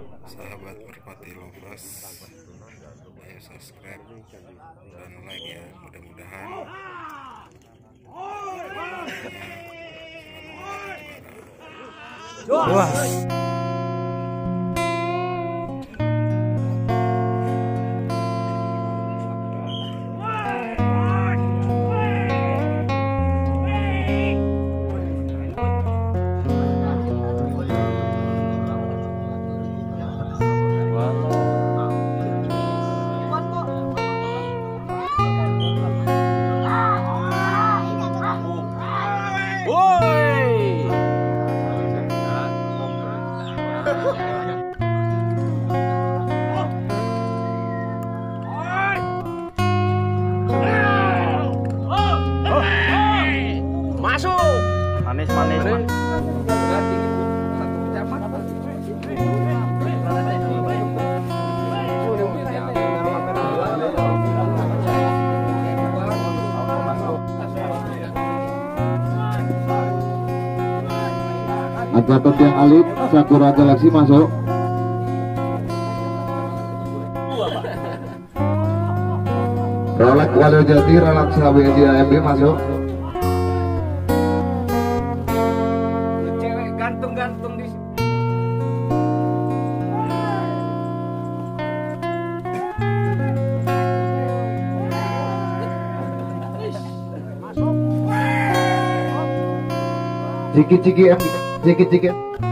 sahabat Merpati Lovers, ayo subscribe dan like ya, mudah-mudahan selalu juara. Masuk. Manis. Gatot yang Alit, Sakura Galaxy masuk. Rolak Walu Jati, Rolak Sahabat AMB masuk. Cewek gantung di sini. Ciki.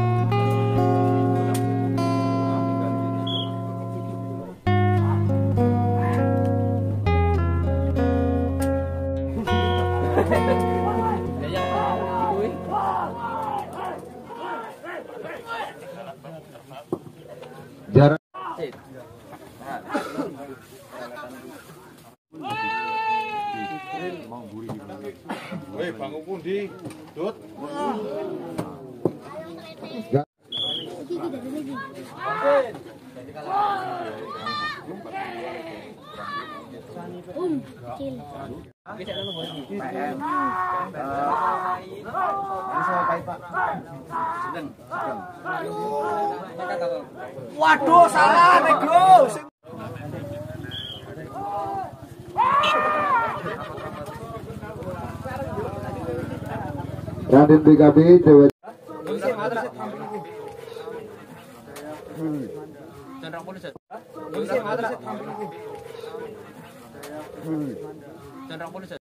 Jarak Bangun pundi, Dut. Waduh, salah Negro. Raden BKB Dewa Chandra Polisi.